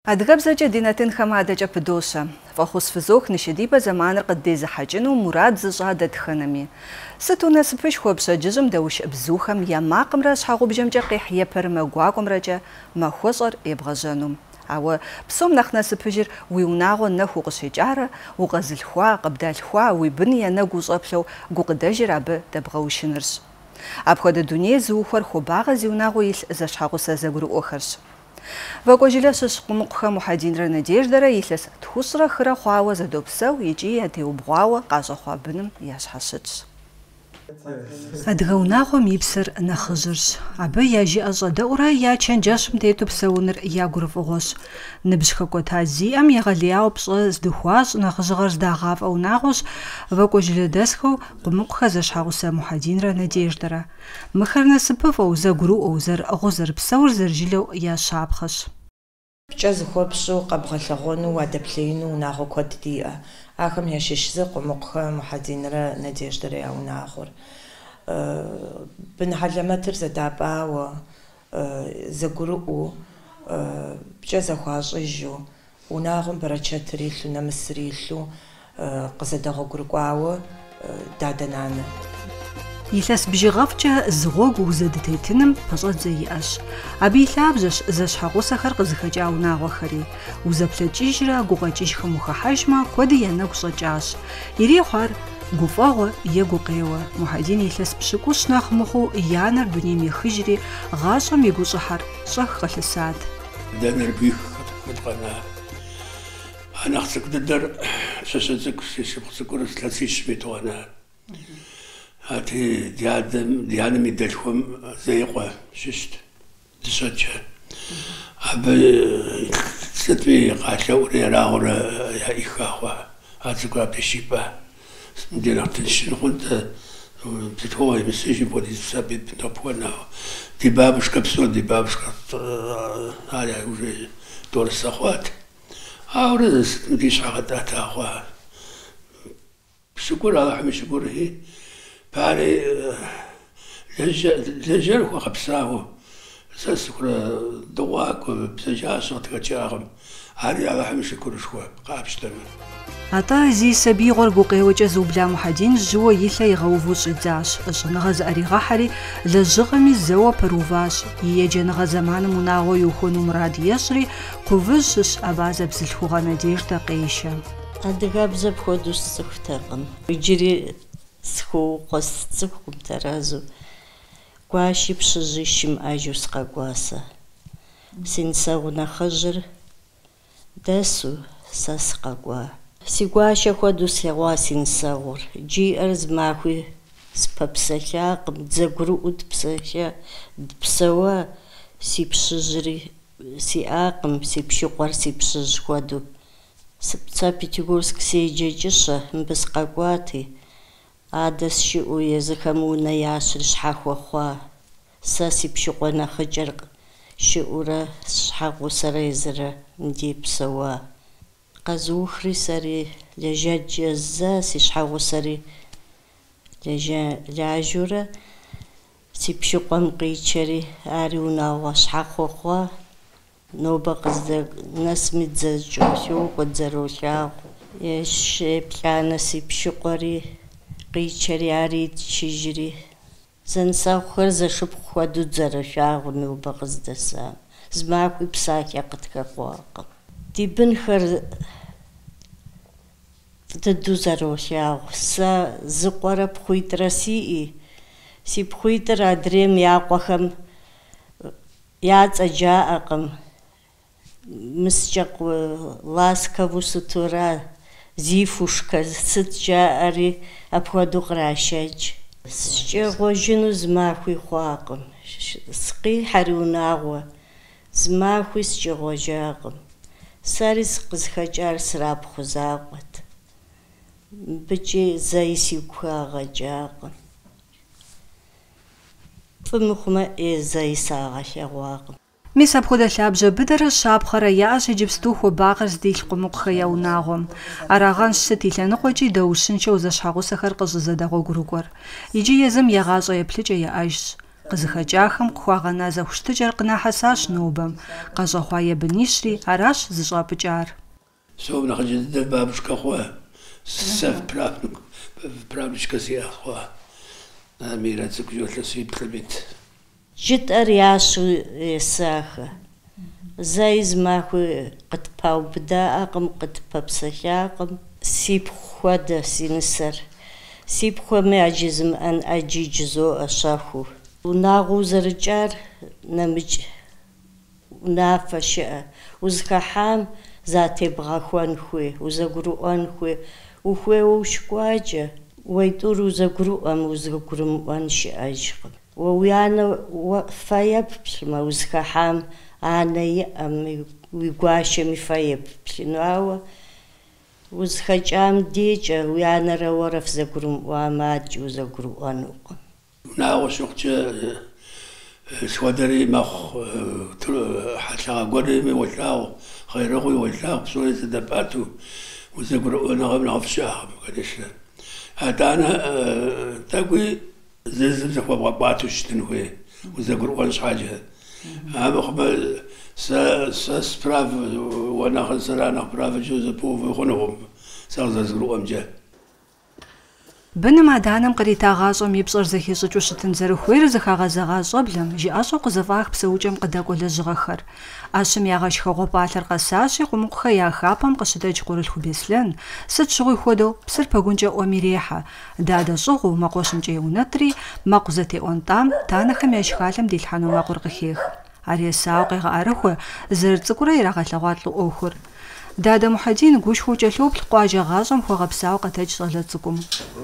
Адыгэбзэкӏэ ди натынхэм адэкӏэ пыдощэ. Фӏэхъус фызох ныщыдибэ зэманыр къыддезыхьэкӏыну мурад зыщӏа дэтхэнэми. Сыту насыпышхуэ пщэдджыжьым дэуш бзухэм я макъымрэ щхьэгъубжэмкӏэ къихь епэрымэ гуакӏуэмрэкӏэ махуэщӏэр ебгъэжьэну. Ауэ псом нэхъ насыпыжыр уи унагъуэ нэху къыщекӏарэ, укъэзылъхуа, къыбдалъхуа, уи бын я нэгу ущӏэплъэу гукъыдэжыр абы дэбгъэушынырщ. Апхуэдэ дуней зыухуэр хуабагъэ зи унагъуэ илъ зэщхьэгъусэ зэгурыӏуэхэрщ. Вакӏуэжылэ щыщ Къумыкъухэм Мухьэдинрэ Надеждэрэ илъэс тхущӏрэ хырэ хъуауэ зэдопсэу икӏи ятеубгъуауэ къащӏэхъуа быным ящхьэщытщ. Адыгэ унагъуэм и псыр нэхъыжьырщ. Абы я жыӏэ щӏэдэӏурэ я чэнджэщым тету псэуныр я гурыфӏыгъуэщ. Ныбжь хэкӏуэта зиӏэм егъэлеяуэ пщӏэ здыхуащ, нэхъыжьыгъэр здагъафӏэ унагъуэщ вакӏуэжылэ дэсхэу Къумыкъухэ зэщхьэгъусэ Мухьэдинрэ Надеждэрэ. Мыхэр насыпыфӏэу, зэгурыӏуэу, зэрыӏыгъыу зэрыпсэур зэрыжилэу я щапхъэщ. ПкӀэ зыхуэпщӀу къэбгъэлъэгъуэну, уадэплъеину унагъуэ куэд диӏэ. Ахэм ящыщ Къумыкъухэ Мухьэдинрэ Надеждэрэ я унагъуэр. Бын хьэлэмэтыр зэдапӏауэ, зэгурыӏуэу, пкӀэ зэхуащӏыжу, унагъуэм бэрэчэтыр илъу, нэмысыр илъу къызэдэгъуэгурыкӏуауэ дадэ-нанэ. Илъэс бжыгъэфӏкӏэ зы гъуэгу узэдытетыным пэщӏэдзэ иӏэщ. Абы и лъабжьэщ зэщхьэгъусэхэр къызыхэкӏа унагъуэхэри. Узэплъэкӏыжрэ гукъэкӏыжхэм ухыхьэжмэ, куэди я нэгу щӏэкӏащ. Ирехъу ар гуфӏэгъуэ е гукъеуэ. Мухьэдин илъэс пщыкӏущ нэхъ мыхъуу я нэр дунейм ехыжри, гъащӏэм и гущӏыхьэр щӏэх къэлъысат. Дэнэр бих къыткъэна. Анахь цӏыкӏу дыдэр щэщэ цӏыкӏу, си шыпхъу цӏыкӏур слъэсищ етӏуанэ. Ати дянэм и дэлъхуэм зекъуэ щыщт, дыщэчэ. Абы сытми къалъэӏурэ ерагъыурэ иха хъуа. А цӏыкӏур абы щипӏэ. Ди нэхъ тыншын хъунт, псытхуэгъуэ имысыжи апхуэдиз сабий пхуэнауэ. Ди бабушкэ псор, ди бабушкэ ар уже дорсэ хъуат. Ауэрэ сытым ди щхьэ къэтӏата хъуа. Щыгур Аллахьым и щыгури пари лэжьэр хуэгъэпсауэ. Сэ сыхурэ дыгъуакӏуэ, бзэджащэ къытхэкӏакъым. Ари Аллахьым и шыкурышхуэ къапщтэмэ. Атӏэ зи сабиигъуэр гукъеуэкӏэ зыубла Мухьэдин жьыуэ и лъэ игъэуву щӏидзащ. Щӏэныгъэ зыӏэригъэхьэри лэжьыгъэми зэуэ пэруващ. И еджэныгъэ зэманым унагъуэ иухуэну мурад ещӏри, кувыжь щыщ абазэ бзылъхугъэ Надеждэ къещэ. Адыгэбзэ пхуэдэу сцӏыхутэкъым. Иджыри схуэукъуэ сцӏыхукъым тэрэзу. Гуащи пщыжьи щымыӏэжу сыкъэкӏуасэ. Си нысэгъу нэхъыжьыр дэсу сэ сыкъэкӏуа. Си гуащэ хуэдэу сегъуа си нысэгъур. Джиӏэр зы махуи спэпсэлъакъым, дзэгурыӏуэу дпсэуэ си пщыжьри сиӏакъым, си пшыкъуэр си пщыжь хуэдэу. Сэ Петербургск седжэкӏыщэ, мыбы сыкъэкӏуати. Адэ сщыӏэу езыхэм унэ ящӏри щхьэхуэ хъуа. Сэ си пшыкъуэ нэхъыкӏэр щыӏэурэ щхьэгъусэрэ езырэ мыдепсэуа. Къэзухри сэри лэжьэдж езэ си щхьэгъусэри лажьэурэ си пшыкъуэм къичэри ари унагъуэ щхьэхуэ хъуа. Нобэ нэсми дзэкӏэлъокӏуэ, дзэролъагъу. Еплъанэ си пшыкъуэри къичэри ари итчыжри. Зэнысэгъухэр зэшыпхъу хуэдэу дзэролъагъу нобэ къыздэсам. Зы махуи псалъэ къытхэкъуакъым. Ди бынхэр дыдэу зэролъагъу. Сэ зы къуэрэ пхъуитӏрэ сиӏи. Си пхъуитӏыр адрейм я къуэхэм яцӏэджаӏэкъым. Мыскӏэ ласкову сытурэ, зифушка сыт жаӏэри апхуэдэу кърашэдж. Скӏэгъуэжыну зы махуи хъуакъым. Сыкъихьэри унагъуэ, зы махуи скӏэгъуэжакъым. Сэри къызыхэкӏар срапхъуэ закъуэт. Мыбыкӏи зэи сигу хагъэкӏакъым. Фӏымыхъумэ, зэи сагъэлъэгъуакъым. Мис апхуэдэ лъабжьэ быдэрэ щапхъэрэ яӏэщ иджыпсту хуабагъэр здилъ Къумыкъухэ я унагъуэм. Арагъэнщ сыт и лъэныкъуэкӏи дэущыншэу зэщхьэгъусэхэр къыщӏызэдэгъуэгурыкӏуэр. Иджы езым егъащӏэ еплъыкӏэ яӏэжщ. Къызыхэкӏахэм къыхуагъэна зэхущтыкӏэр къынахьэсащ нобэм. Къэщӏэхъуа ебынищри аращ зыщӏапӏыкӏар. Сом нэхъыжь дыдэ бабушка хъуа. Сэ правнучка сиӏэ хъуа. Амирэ цӏыкӏу жолъэсуи плъэмит. Жытӏэр ящу есахэ. Зэи зы махуи къытпаубыдаӏэкъым, къытпэпсэлъакъым. Сипхъу хуэдэ си нысэр. Сипхъуэми аджи зымыӏэн ӏэджи джызоӏэ щэхуу. Унагъуэу зэрыкӏар нэмыкӏ унафэ щыӏэ. Узыхэхьам затебгъэхуэн хуей, узэгурыӏуэн хуей. Ухуейуэ ущыкӏуаджэ, уейтӏур узэгурыӏуэм узэгурымыӏуэн щыӏэжкъым. Уи анэ фэ еплъмэ, узыхэхьам анэ иӏэм, уи гуащэми фэ еплъыну, ауэ узыхэкӏам дечӏэ уи анэрэ уэрэ фызэгурымыӏуам адэкӏи узэгурыӏуэнукъым. Унагъуэ щыхъукӏэ схуэдэри мэхъу, хьэлъагъэ гуэрми уолъагъу, хъерэгъуи уолъагъу, псори зэдэпӏэту, узэгурыӏуэныгъэм нэхъыфӏ щыӏэкъым, конечно. Атӏанэ тӏэкӏуи зызым зыхуэбгъэпӏуату щытын хуей, узэгурыӏуэн щхьэкӏэ. Амыхъумэ, сэ справ уэ нэхъ сэра нэхъ правэкӏэ зэпыувэ хъунукъым, сэ къызэрызгурыӏуэмкӏэ. Быным адэнэм къритагъащӏэм и пщӏэр зэхещӏыкӏыу щытын зэрыхуейр зыхагъэзэгъа щӏэблэм жиӏэщӏэу къызэфӏах псэукӏэм къыдэкӏуэ лэжьыгъэхэр. Ӏэщым ягъэшхэгъуэ пӏалъэр къэсащи, къумыкъухэр я хапэм къыщыдэкӏ Къурылъху Беслъэн сыт щыгъуи хуэдэу псыр пэгункӏэ ӏуэм ирехьэ. Дадэ щӏыгъуу мэкъуэщымкӏэ еунэтри, мэкъу зэтеӏуэнтӏам танэхэм я шхалъэм дилъхьэну мэкъур къыхех. Аресауэ къегъэӏэрыхуэ зэрыцӏыкӏурэ ирагъэлъэгъуа лӏы ӏуэхур. Дадэ Мухьэдин гушхуэу кӏэлъоплъ къуажэ гъащӏэм хуэгъэпсауэ къэтэкӏ щӏалэ цӏыкӏум.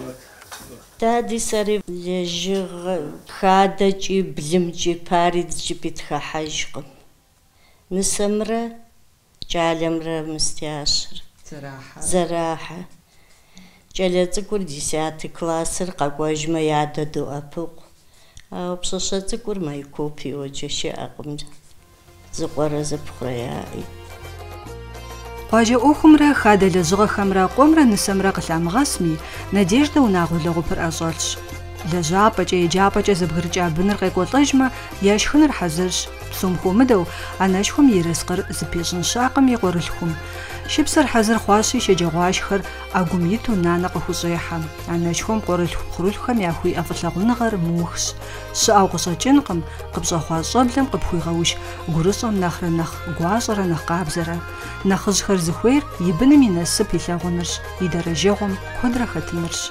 Дади сэри лэжьыгъэ хадэкӏи блымкӏи паридкӏи питхыхьэжкъым. Нысэмрэ кӏалэмрэ мыстящэр. Зэрахьэ. Кӏэлэ цӏыкӏур 10 классыр къэкӏуэжмэ ядэ доӏэпыкъу. Ауэ пщыщэ цӏыкӏур майкопи уэджэ щыӏэкъым. Зыкъуэрэ зыпхъурэ яӏи. Къуажэ ӏуэхумрэ хадэ лэжьыгъэхэмрэ къуэмрэ нысэмрэ къылъамыгъэсми, Надеждэ унагъуэ лэгъупыр ӏэщӏэлъщ. Лэжьапӏэкӏэ, еджапӏэкӏэ зэбгрыкӏа быныр къекӏуэлӏэжмэ, ешхыныр хьэзырщ. Псом хуэмыдэу, анэшхуэм ерыскъыр зыпещӏын щакъым и Къурылъхум. Шыпсыр хьэзыр хъуащи, шэджагъуашхэр ӏэгум иту нанэ къыхущӏехьэ. Анэшхуэм Къурылъху-Хъурылъхэм яхуиӏэ фӏылъагъуныгъэр мухщ. Щыӏэу къыщӏэкӏынкъым, къыпщӏэхъуа щӏэблэм къыпхуигъэуш гурыщӏэм нэхърэ нэхъ гуащӏэрэ нэхъ къабзэрэ. Нэхъыжьхэр зыхуейр и быным и насып илъагъунырщ, и дэрэжэгъуэм куэдрэ хэтынырщ.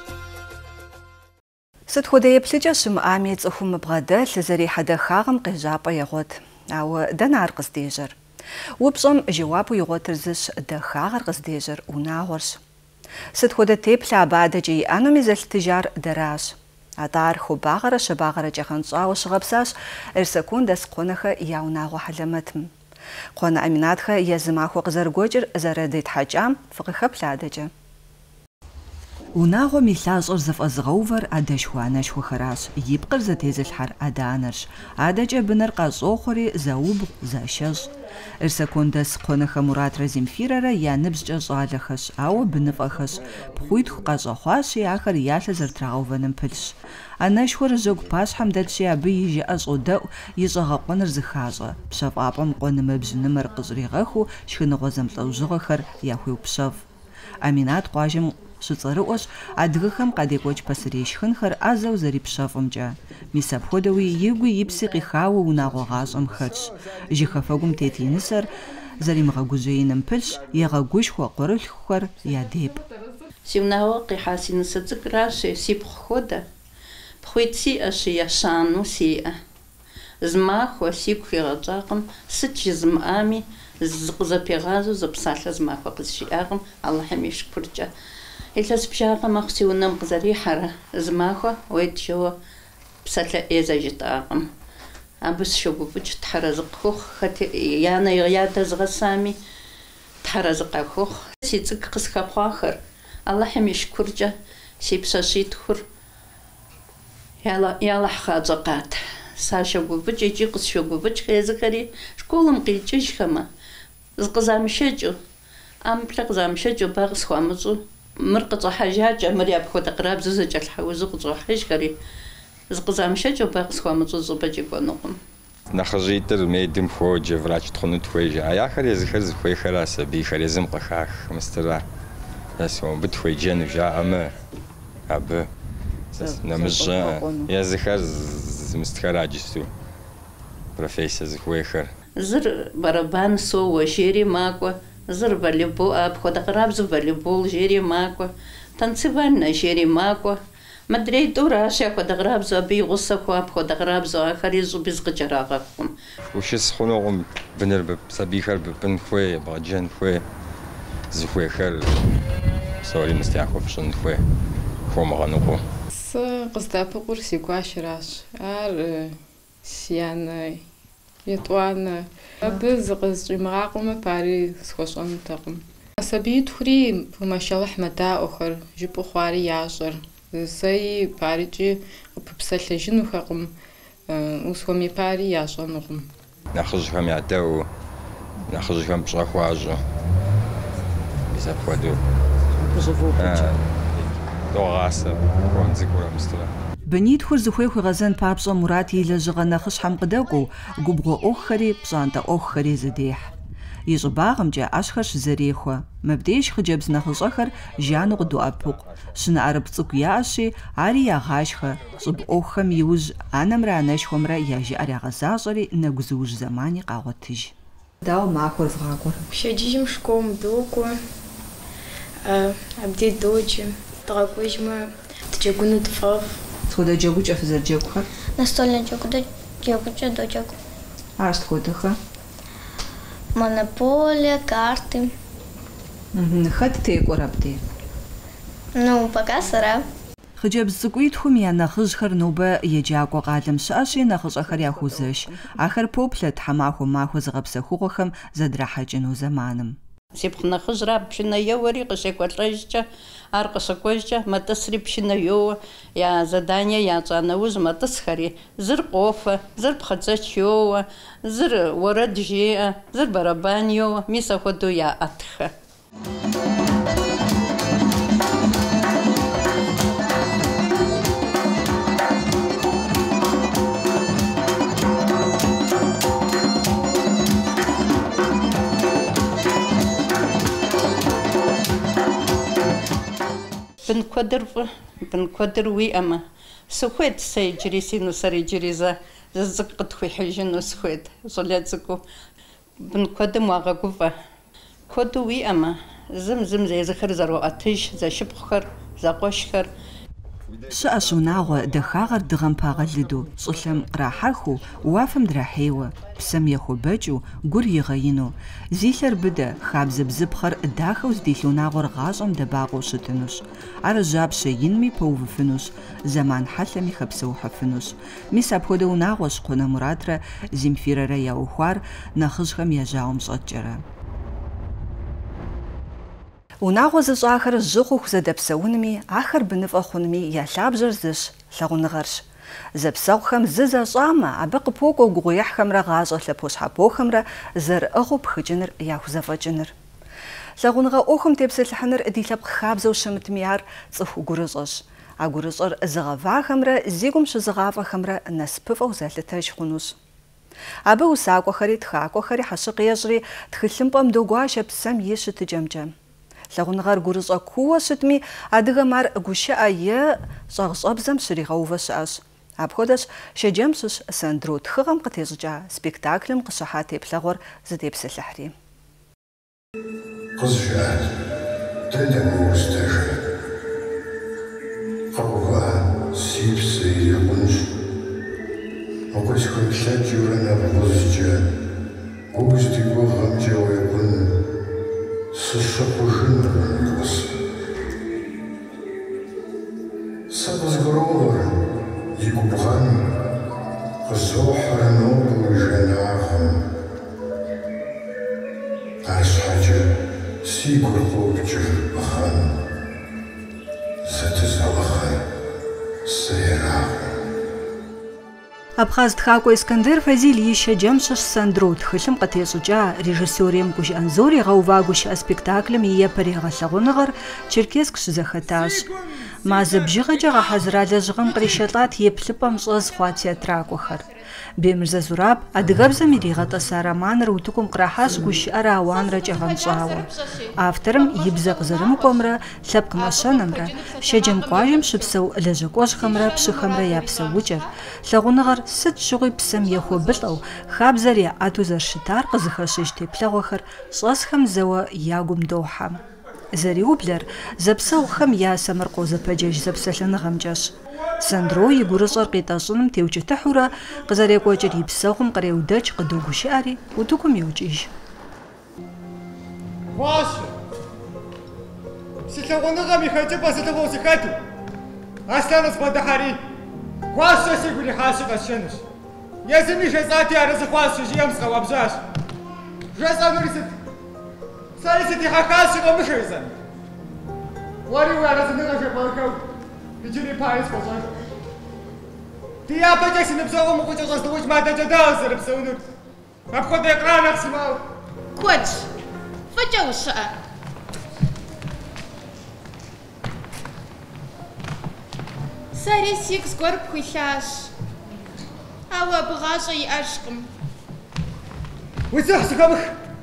Сыт хуэдэ еплъыкӏэ щымыӏами, цӏыхум мыбгъэдэлъ, зэрихьэдэхагъым къежьапӏэ егъуэт. Ауэ дэнэ ар къыздежьэр? Упщӏэм жэуапу игъуэтыр зыщ, дахагъэр къыздежьэр унагъуэрщ. Сыт хуэдэ теплъэ абы адэкӏэ иӏэнуми зэлъытыжар дэращ. АтӀэ ар хъубагъэрэ щэбагъэрэ кӏэхъэнщӏауэ щыгъэпсащ Эрсэкун дэс кхъуэнэхэ я унагъуэ хьэлэмэтым. Кхъуэнэ Аминатхэ езы махуэ къызэрыгуэкӏыр зэрыдетхьэкӏам фыкъыхэплъ адэкӏэ. Унагъуэм и лъащӏэр зыфӏэзыгъэувэр адэшхуэ-анэшхуэхэращ, и пкъыр зэтезылъхьэр адэ-анэрщ. Адэкӏэ быныр къащӏохъуэри зэубгъу, защэщӏ. Эрсэкун дэс кхъуэнэхэ Муратрэ Земфирэрэ я ныбжькӏэ щӏалэхэщ, ауэ быныфӏэхэщ. Пхъуитху къащӏэхъуащи, ахэр ялъэ зэрытрагъэувэным пылъщ. Анэшхуэр жьэгу пащхьэм дэтщи, абы и жыӏэ щӏодэӏу и щӏэгъэкъуэныр зыхащӏэ. Пщэфӏапӏэм къуэнымэбжьынымэр къыщӏригъэхуу, шхыныгъуэ зэмылӏэужьыгъуэхэр яхуеупщэф. Аминат къуажэм щыцӏэрыӏуэщ адыгэхэм къадекӏуэкӏ пасэрей шхынхэр ӏэзэу зэрипщэфӏымкӏэ. Мис апхуэдэуи игуи ипси къихауэ унагъуэ гъащӏэм хэтщ. Жыхэфэгум тет и нысэр зэримыгъэгужьеиным пылъщ, егъэгушхуэ къурылъхухэр ядепӏ. Си унагъуэ къихьа си нысэ цӏыкӏращ, сипхъу хуэдэ. Пхъуит сиӏэщ, ещану сиӏэ. Зы махуэ сигу хигъэщӏакъым, сыт жызымыӏами, зыкъызэпегъазэу зы псалъэ зы махуэ къызжиӏакъым, Аллахьым и шыкуркӏэ. Илъэс бжакъэ мэхъу си унэм къызэрихьэрэ, зы махуэ уеджэуэ псалъэ ӏейзэ жытӏакъым. Абы сыщогуфӏыкӏ, тхьэрэзы къыхух, янэ ядэ згъэсами, тхьэрэзы къэхух. Си цӏыкӏ къысхэхъуахэр, Аллахьым и шыкуркӏэ, си пщэщӏитхур ялахь хъащӏэкъат. Сащогуфӏыкӏ, икӏи къысщогуфӏыкӏ езыхэри школым къикӏыжхэмэ, къызамыщэкӏыу, амыплъэ къызамыщэкӏыу, ба къысхуамыщӏу, мыр къыщӏыхьэжакӏэ, мыр апхуэдэ къырабзэу зэкӏэлъхьэузу къыщӏохьыжхэри, зыкъызамыщэкӏ къысхуамыщӏыр щӏыпӏэкӏи кӏуэнукъым. Нэхъыжьитӏыр медым ходжэ, врач тхъуну тхуежэ. А яхэр езыхэр зыхуейхэра сабийхэр езым къыхах мыстыра. Мыбы тхуеджэну жаӏэмэ, абы нэмыщӏэ езыхэр зымыстхэр аджысту профессия зыхуейхэр. Зыр барабан соуэ жери макӏуэ, зыр волейбол, апхуэдэ къэрабзэу волейбол жери макӏуэ, танцевальнэ жери макӏуэ. Мыдрей тӏуращ апхуэдэ къэрабзэу абы и гъусэ хуа апхуэдэ къэрабзэу ахэри щӏыби зыкъыкӏэрагъэхъум. Ушыс хъунукъым быныр сабийхэр быбын хуей, бгъэджэн хуей, зыхуейхэр псори мыстяхуэ пщӏын хуей, хуэмыгъэныкъуэу. Сэ къыздэпыкъур си гуащэращ. Ар си анэ етӏуанэ. Абы зыкъызщӏимыгъакъуэмэ пари схуэщӏэнутэкъым. Сабий тхури мэшэлыхь мэдаӏуэхэр жыпӏэу хъуари ящӏэр. Сэри парикӏи къыпыпсэлъэжынухэкъым, усхуэми пари ящӏэнукъым. Нэхъыжьхэм ядэӏуу, нэхъыжьхэм пщӏэ хуащӏэу. Мис апхуэдэу. Догъасэ хуэн цӏыкӏурэ мыстэрэ. Бынитхур зыхуей хуигъэзэн папщӏэ Мурат и лэжьыгъэ нэхъыщхьэм къыдэкӏуэу губгъуэ ӏуэхухэри пщӏантӏэ ӏуэхухэри зыдехь. И щӏыбагъымкӏэ ӏэщхэр щызэрехуэ. Мыбдеж хъыджэбз нэхъыщӏэхэр жану къыдоӏэпыкъу. Щыныӏэрыпӏ цӏыкӏу яӏэщи, ари ягъашхэ. Щӏыб ӏуэхухэм иужь анэмрэ анэшхуэмрэ я жыӏэр ягъэзащӏэри нэгу зыуж зэмани къагъуэтыж. Дауэ махуэр згъакӏуэр? Пщэдджыжьым школым докӏуэ, абдей доджэ, дгъэкӏуэжмэ дыджэгуну дфӏэфӏ. Схуэдэ джэгукӏэ фызэрыджэгухэр? Настольнэ джэгукӏэ доджэгу. Ар сытхуэдэхэ? Монополия, карты. Хэт текӏуэр абдей? Ну, пока сара. Хъыджэбз цӏыкӏуитхум я нэхъыжьхэр нобэ еджакӏуэ къалэм щыӏэщи, нэхъыщӏэхэр яхузэщ. Ахэр поплъэ тхьэмахуэ-махуэ зыгъэпсэхугъуэхэм зэдрахьэкӏыну зэманым. Сипхъу нэхъыжьра пшынэ еуэри къыщекӏуэлӏэжкӏэ, ар къыщыкӏуэжкӏэ мэтӏысри пшынэ йоуэ, я задание ящӏа нэужь мэтӏысхэри, зыр къофэ, зыр пхъэцӏэч йоуэ, зыр уэрэд жеӏэ, зыр бэрабан йоуэ, мис апхуэдэу яӏэтхэ. Бын куэдыр уиӏэмэ, сыхуейт сэ иджыри си нысэр иджыри зы цӏыкӏу къытхуихьыжыну сыхуейт, щӏалэ цӏыкӏуу. Бын куэдым уагъэгуфӏэ. Куэду уиӏэмэ, зым езыхэр зэроӏэтыж, зэшыпхъухэр, зэкъуэшхэр. Щыӏэщ унагъуэ дахагъэр дыгъэм пагъэлыду, щӏылъэм кърахьэхыу, уафэм драхьейуэ, псэм ехуэбэкӏыу, гур игъэину. Зилъэр быдэ, хабзэ бзыпхъэр дахэу здилъ унагъуэр гъащӏэм дэбакъуэу щытынущ. Ар жьапщэ инми пэувыфынущ, зэман хьэлъэми хэпсэухьыфынущ. Мис апхуэдэ унагъуэщ Кхъуэнэ Муратрэ Земфирэрэ яухуар нэхъыжьхэм я жьауэм щӏэкӏэрэ. Унагъуэ зыщӏахэр жьы хъуху зэдэпсэунми, ахэр быныфӏэ хъунми я лъабжьэр зыщ, лъагъуныгъэрщ. Зэпсэухэм зы зэщӏамэ, абы къыпокӏуэ гугъуехьхэмрэ гъащӏэ лъэпощхьэпохэмрэ зэрыӏыгъыу пхыкӏыныр яхузэфӏэкӏыныр. Лъагъуныгъэ ӏуэхум тепсэлъыхьыныр ди лъэпкъ хабзэу щымытми ар цӏыху гурыщӏэщ. А гурыщӏэр зыгъэвахэмрэ зигум щызыгъафӏэхэмрэ насыпыфӏэу зэлъытэж хъунущ. Абы усакӏуэхэри тхакӏуэхэри хьэщыкъ ещӏри тхылъымпӏэм догуащэ псэм и щытыкӏэмкӏэ. Лъагъуныгъэр гурыщӏэ куууэ щытми, адыгэм ар гушыӏэ е щӏэгъщӏэбзэм щригъэувэ щыӏэщ. Апхуэдэщ шэджэм щыщ Сандро тхыгъэм къытещӏыкӏа спектаклым къыщыхьа теплъэгъуэр зытепсэлъыхьри. Къызжаӏэ, дэнэ уустэжэ. Къэува си псы ихъунщ. Мыкӏуэ схуеплъэкӏыурэ нэбгъузкӏэ, гугъу ди гугъэмкӏэ уекъун. Сэ къызгуроӏуэр и губгъэн, къызохьэр нобэ уи жэнагъым. Арщхьэкӏэ си гур къопкӏыр бгъэн, зэтызэӏыгъэр сэ ерагъым. Абхъаз тхакӏуэ Искандер Фазил и шэджэм щыщ Сандро тхылъым къытещӏыкӏа режиссерем Гужьыӏэнзор егъэува гушыӏэ спектаклым и епэр егъэлъагъуныгъэр Черкесск щызэхэтащ. Мазэ бжыгъэкӏэ гъэхьэзыра лэжьыгъэм къришэлӏат еплъыпӏэм щӏэз хъуа театракӏуэхэр. Бемырзэ Зураб адыгэбзэм иригъэтӏэса романыр утыкум кърахьащ гущыӏэр ауанрэ кӏэгъэнщӏауэ. Авторым и бзэ къызэрымыкӏуэмрэ, лъэпкъ мэщэнэмрэ, шэджэм къуажэм щыпсэу лэжьэкӏуэщӏхэмрэ пщыхэмрэ я псэукӏэр, лъагъуныгъэр сыт щыгъуи псэм ехуэбылӏэу, хабзэр яӏэту зэрыщытар къызыхэщыж теплъэгъуэхэр щӏэсхэм зэуэ ягум дохьэ. Зэриублэр зэпсэухэм я Самыркъо зэпэджэж зэпсэлъэныгъэмкӏэщ. Сандро и гурыщӏэр къитӏэщӏыным теукӏытыхьурэ къызэрекӏуэкӏыр и псэхум къреудэкӏ, къыдогушыӏэри утыкум йокӏыж. Гуащэ! Си лъагъуныгъэм и хэкӏыпӏэ сылъыгъуэу сыхэту, Аслъэну спэдыхьэри, гуащэ сигу ирихьащи къэсшэнущ. Езыми жесӏати арызыхъуащи жиӏэм сыкъэуэбжьащ. Жесӏэнури сыт? Сэри сытихьэхащи къомыхуезэн. Уэри уи арэзыныгъэ жепӏэххэу иджыри пари сфӏэщӏэж. Ди япэкӏэ си ныбжьэгъум укъукӏэ щӏэздыгъуикӏ мадэкӏэ дауэ зэрыпсэунур. Апхуэдэ экран нэхъ сымау. Куэдщ. Фӏыкӏэ ущыӏэ. Сэри сигу зыгуэр пхуилъащ. Ауэ абы гъащӏэ иӏэжкъым. Уи цӏыху сыхэмых.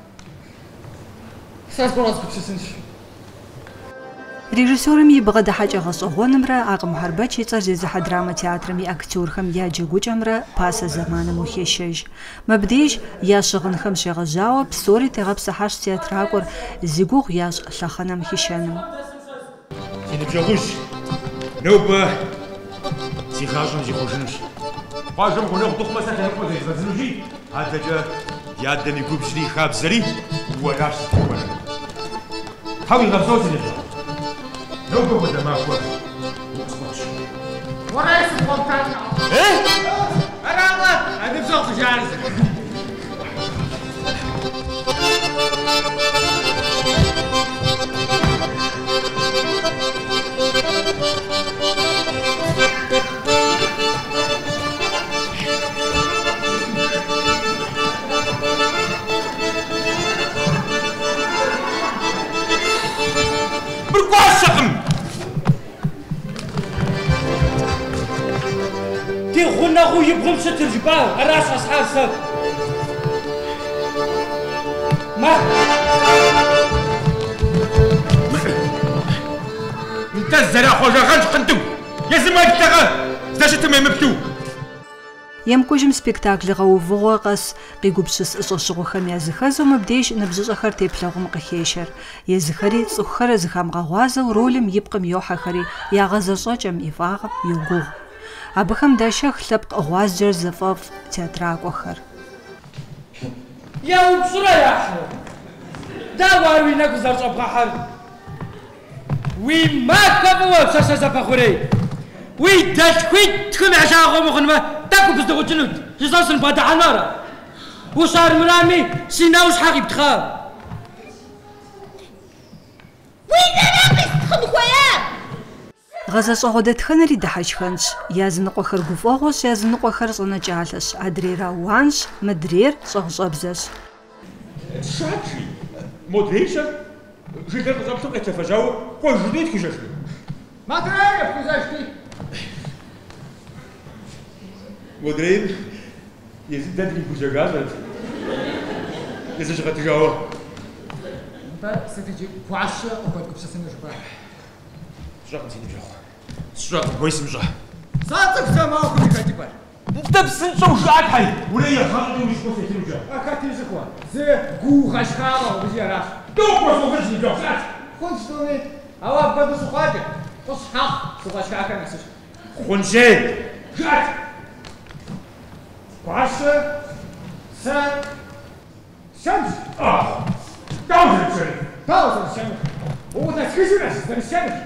Сэ сбгъэзгупсысынщ. Режиссерым и бгъэдыхьэкӏэ гъэщӏэгъуэнымрэ Акъым Хьэрбэч и цӏэр зезыхьэ драме театрым и актерхэм я джэгукӏэмрэ пасэ зэманым ухещэж. Мыбдеж я щыгъынхэм щегъэжьауэ псори тегъэпсыхьащ театракӏуэр зи гугъу ящӏ лъэхъэнэм хищэным. Си ныбжьэгъущ. Нобэ си гъащӏэм зихъужынущ. Къуажэм гъунэгъу дыхъумэ сэ лъэныкъуэ зезгъэдзынущи, адэкӏэ ядэм и губжьри и хабзэри уэращ сытхуэныр. Хьэуи гъэбзэу си ныбжьэгъу. Нобэ хуэдэ махуэ укъысфӏэщ. Уэрэ сыхуэмтат. Арагъэ! А ныбжьэгъу къыжарзэ. ناخو يبغم ستر جبال الراس اصحاب سب ما انت الزرع خوجا غنج قندو يزم ما تغا زاش تممبتو Емкӏужьым спектакль гъэувыгъуэ къэс къигупсыс ӏыщӏэщыгъуэхэм языхэзэу мыбдеж ныбжьыщӏэхэр теплъэгъум къыхещэр. Езыхэри цӏыхухэр зыхамыгъэгъуазэу ролым ипкъым йохьэхэри ягъэзэщӏэкӏэм ифӏагъым йогугъ. Абыхэм дащэх лъэпкъ гъуазджэр зэфӏэфӏ театракӏуэхэр. Яупщӏрэ яхьэ! Дауэ ар уи нэгу зэрыщӏэбгъэхьэр? Уи макъэ фӏыуэ псэшэ зэпэхъурей! Уи дэлъхуит тхым ящагъуэ мыхъунмэ тӏэкӏу пыздыгъукӏынут! Жысӏэсын бгъэдыхьэнуӏара? Ущӏармырами си нэу щхьэ къиптхъа? Уи зэрапӏи стхъын хуея? Гъэзэщӏэгъуэ дэтхэнэри дыхьэчхэнщ. Языныкъуэхэр гуфӏэгъуэщ, языныкъуэхэр щӏэнэкӏалэщ. Адрейр ауанщ, мыдрейр щӏэгъущӏэбзэщ. Шачи, модрейшэр жылэр къызэплъу къетефэжауэ къуэжынуи тхыжэжу. Матрей, фхузэжти. Модрейр езым дэдри гужэгащӏэт. Езыщыгъэтыжауэ. Нтӏэ сытыджи гуащэ къыхуэдгупсысыну жыпӏэ. Сщӏэкъым си ныбжьэгъу. Сщӏэкъым, хуей сымщӏэ. Сэ цӏыху сэмахуэм и хэкӏыпӏэр. Дэ псынщӏэу жаӏэтхьэри, урей ехъэӏэдэу уи щхъуэ сетынущэ. Хэти зыхуэ? Зы гу гъэшхауэ узы аращ. Докӏуэ сщӏэхын си ныбжьэгъу, щӏат. Хъунщ тӏуми, ауэ апхуэдэу сыхъуакӏэ. Къысхьэхъу сыгъэшхахэр нэсыщ. Хъунщей! Щӏат! Гуащэ, сэ, сэмщ. Дауэ зэрыпщэныр? Дауэ зэрыпщэныр? Унэсхыжу нэс, зэрыщэныр?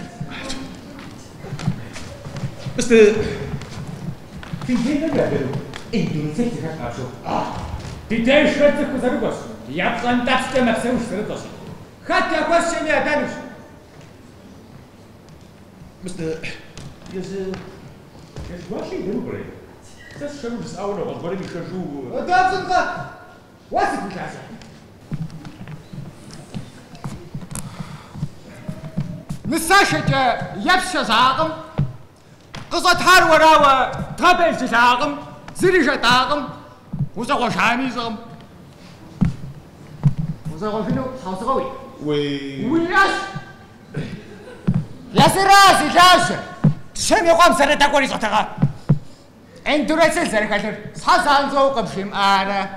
Mr. Finché davvero? E non sei che faccio? Ti devi scegliere cosa vuoi? Ja fantastisch, ma sei uscito. Hat ja was schon ja dann. Mr. Jest właśnie dobry. Das schon ist auch noch, was wollen wir schon? Da sind wir. Was ist die Klasse? نساشة يبشى زاقم قصة هار وراوة تابل زاقم زريشة طاقم وزغو شامي زغم وزغو فينو حوصغوي وياس يا سراسي جاسة شم يقوم سنة تقولي صوتها انتو رسل سنة كالتر سحسان زوق بشم آنا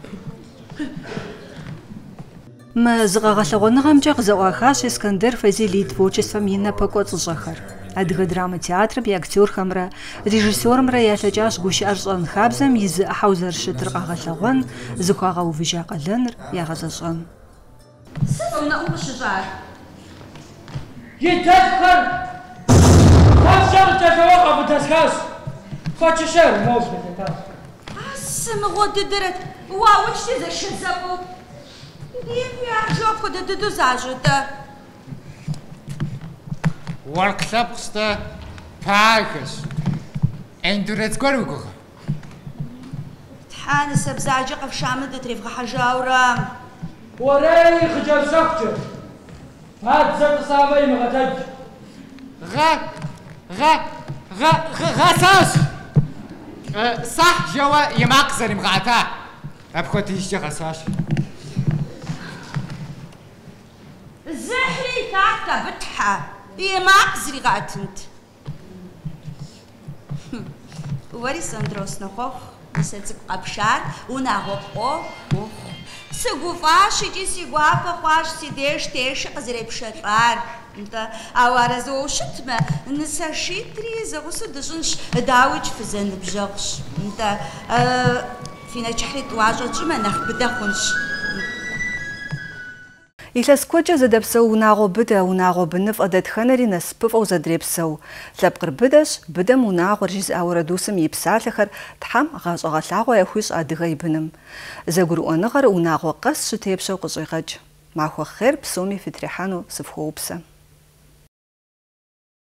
ما زغغلغونغام جاق زواخاش اسكندر фазили творчеством ина пакоцжахар. Адыгэ драма театрым иактёрхэмрэ режиссёрымрэ ялъэкӏащ гущыӏэр щӏэн-хабзэм и зы ӏыхьэу зэрыщытыр къагъэлъэгъуэн, зыхуагъэувыжа къалэныр ягъэзэщӏэн. Сыт унэӏум къыщыщӏар? Етэхэр фащэр кӏэлъэуэ къэвыдэсхащ. Фачышэр мовзэ тетащ. Сымыгъуэ дыдэрэт. Уауэчти зэшэзэпӏэу. Жопку дыду зажытэ. Воркшопста пахэс. Эндурец горугуха. Тхьанэ сэбзаджэ къэфшамэ дэтревгъэхьэжьауэрэ. Уэрей хъыджэбзэхукӏэ. Бадзэ тӏысамэ имыгъэтэдж. غساس صح جوا يماقزر مغاتا أبخوتي إيش غساس زحري تاكا بتحا يماقزري غاتنت وري سندروس نخوخ نسيتك قبشار وناغوقو سيغوفاشي جي سيغوافا خواش سيديش تيش قزري بشرار انت اوارا زوشتما نساشيتري زغوسو دجنش داوج في زن بجغش انت فينا تحري تواجه جمع نخبدا خنش Илъэс куэдкӏэ зэдэпсэу унагъуэ быдэ, унагъуэ быны фӏэдэтхэнэри насыпыфӏэу зэдрепсэу. Лъэпкъыр быдэщ, быдэм унагъуэр жиз ауэрэдусым и псалъэхэр Тхьэм гъащӏэгъэлъагъуэ яхуищӏ адыгэ и быным. Зэгурыӏуэныгъэр унагъуэ къэс щытепщэу къыщӏегъэкӏ. Махуэ хъер псоми фытрихьэну сыфхуэупсэ.